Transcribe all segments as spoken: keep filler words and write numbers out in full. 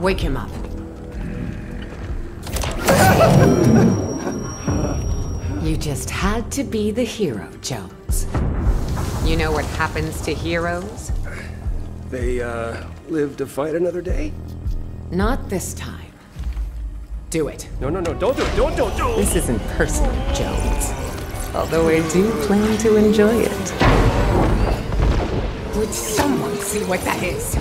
Wake him up. You just had to be the hero, Jones. You know what happens to heroes? They, uh, live to fight another day? Not this time. Do it. No, no, no, don't do it, don't, don't, don't! This isn't personal, Jones. Although I do plan to enjoy it. Would someone see what that is?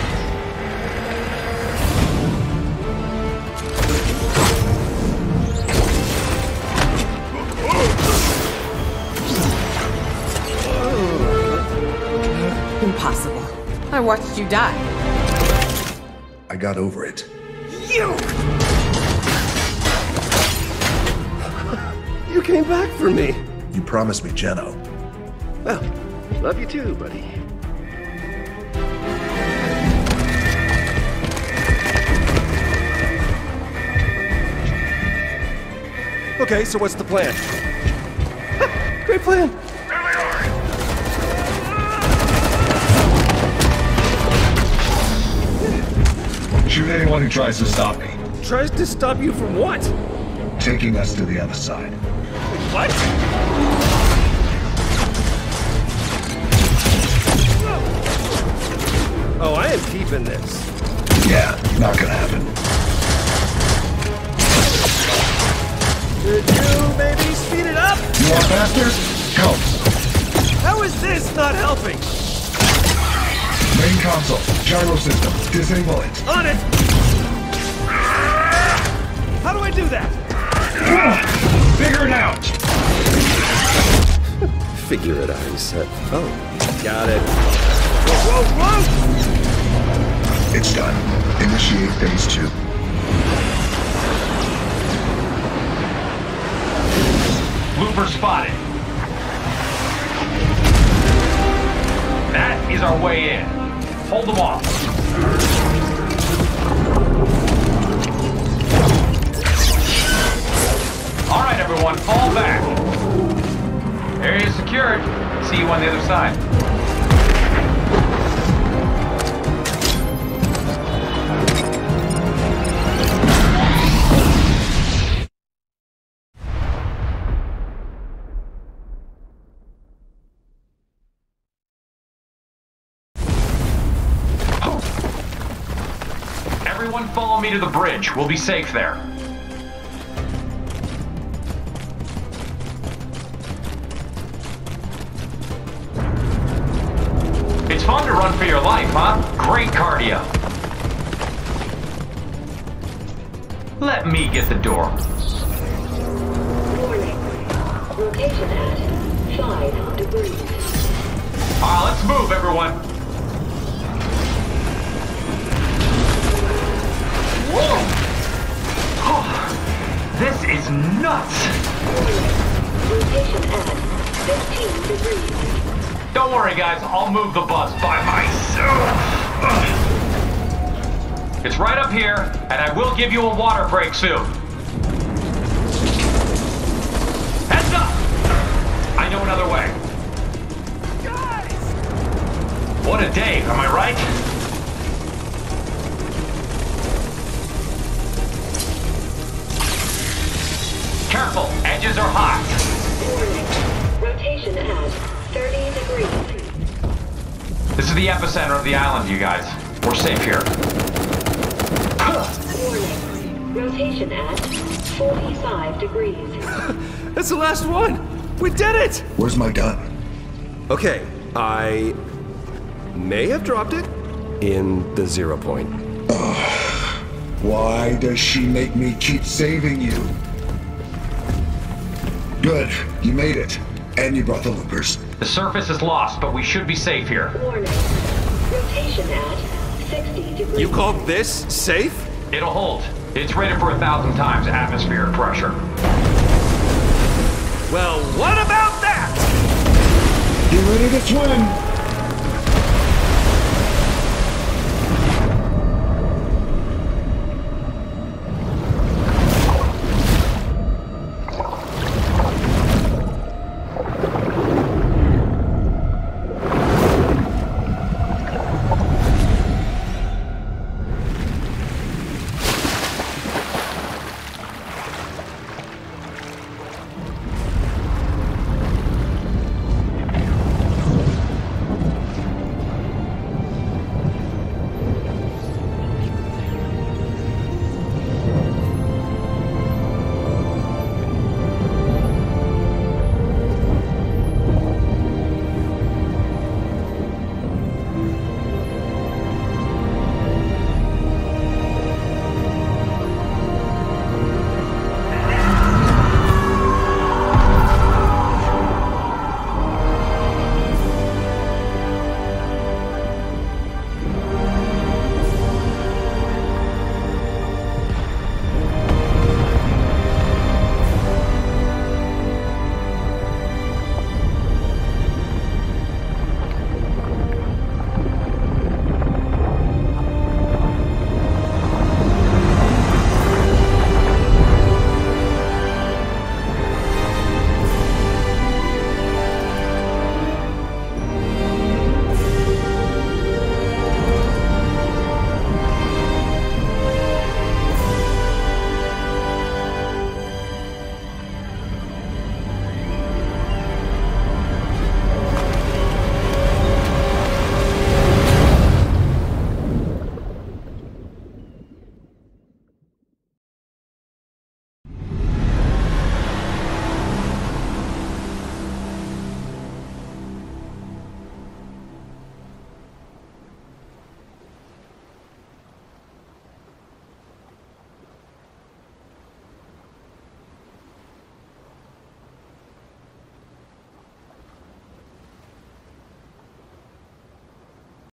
Impossible. I watched you die. I got over it. You! You came back for me. You promised me Jeno. Well, love you too, buddy. Okay, so what's the plan? Ha, great plan! Shoot anyone who tries to stop me. Tries to stop you from what? Taking us to the other side. What? Oh, I am keeping this. Yeah, not gonna happen. Could you maybe speed it up? You want faster? Come. How is this not helping? Main console, gyro system, disable it. On it! How do I do that? Figure it out! Figure it out, he said. Oh, got it. Whoa, whoa, whoa! It's done. Initiate phase two. Looper spotted. That is our way in. Hold them off. All right, everyone, fall back. Area secured. See you on the other side. Everyone follow me to the bridge. We'll be safe there. It's fun to run for your life, huh? Great cardio. Let me get the door. Warning. Rotation at five degrees. Ah, let's move, everyone. Whoa! Oh, this is nuts! Rotation at fifteen degrees. Don't worry, guys. I'll move the bus by myself. It's right up here, and I will give you a water break soon. Heads up! I know another way. Guys! What a day, am I right? Careful, edges are hot. Warning. Rotation at thirty degrees. This is the epicenter of the island, you guys. We're safe here. Warning. Rotation at forty-five degrees. That's the last one! We did it! Where's my gun? Okay, I may have dropped it in the zero point. Ugh. Why does she make me keep saving you? Good, you made it. And you brought the loopers. The surface is lost, but we should be safe here. Warning. Rotation at sixty degrees. You call this safe? It'll hold. It's rated for a thousand times atmospheric pressure. Well, what about that? Get ready to swim!